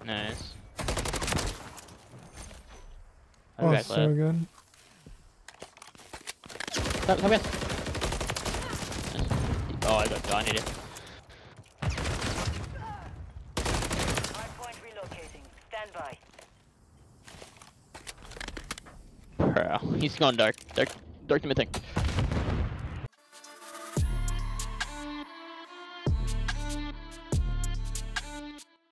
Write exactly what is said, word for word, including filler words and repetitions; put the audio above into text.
Nice. Oh, Back so left. good. Come, come back. Oh, I got I need it. Hardpoint relocating. Stand by. Bro, he's going dark. Dark, dark to mid thing.